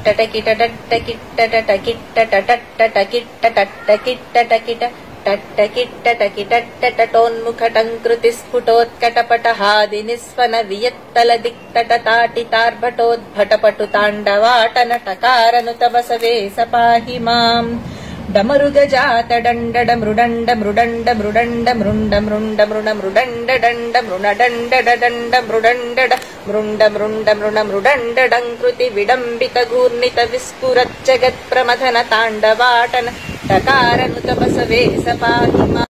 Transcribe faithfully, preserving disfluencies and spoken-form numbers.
टटकिट टट्टकिट टटकिट टटटटकिट टटटकिट टटकिट टट्टकिट्टटकिटट्टटोन्मुखटङ्कृतिस्फुटोत्कटपटहादिनिस्वन वियत्तलदिक्तटताटितार्भटोद्भटपटुताण्डवाटनटकारनुतबसवे स पाहि माम् डमरुगजात डण्डड मृडण्ड मृडण्ड मृडण्ड मृण्ड मृण्ड मृण मृडण्ड डण्ड मृणडण्ड डण्ड मृडण्ड मृण्ड मृण्ड मृण मृडण्डडङ्कृति विडम्बित घूर्णित विस्फुरज्जगत्प्रमथन ताण्डवाटन टकारनुतबसवे स पाहि माम्।